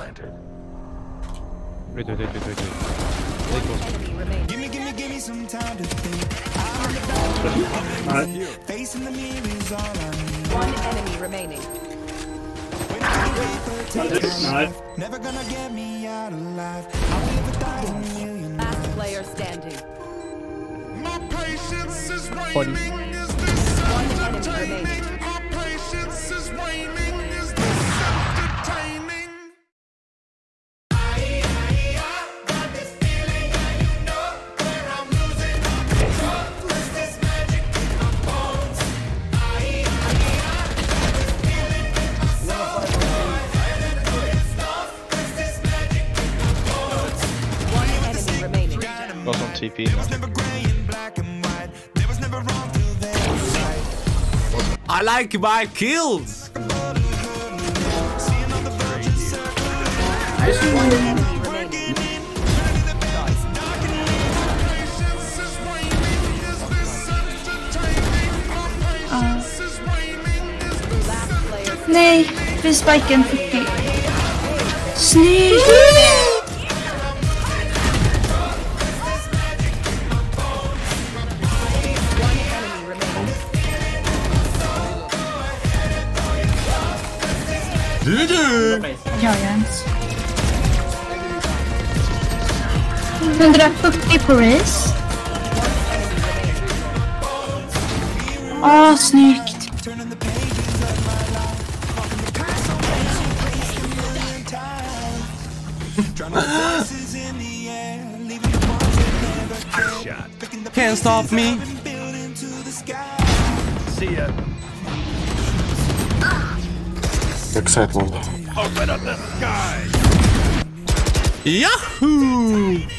planted. Wait. Give me some time to think. Facing the mirror is all I need. One enemy remaining. Never gonna get me out alive. I'll live 1,000,000,000 Last lives. player standing. My patience is waning. Is this One enemy entertaining? remaining. Our patience is waning. Is this entertaining? Got this feeling and you know where I'm losing all control. Is this magic in my bones? Got this feeling in my soul. Is this magic in my bones? One enemy remaining. Någon som TP. Never gray and black and white. There was never wrong till there was right. I like my kills. Seeing all the virgins circling. One enemy remaining. Patience is waning. Is this entertaining? Our patience is waning. Is this Last player. Nej, vi spikar en 40. Snyggt! One enemy remaining. Ja, ens. 140 på race. Snyggt. Turning the pages of my life. Drowning the voices in the air. Leaving the ones that never cared. Picking the Can't stop me. and building to the sky. See ya. Excitement. Open up the sky. Yahoo!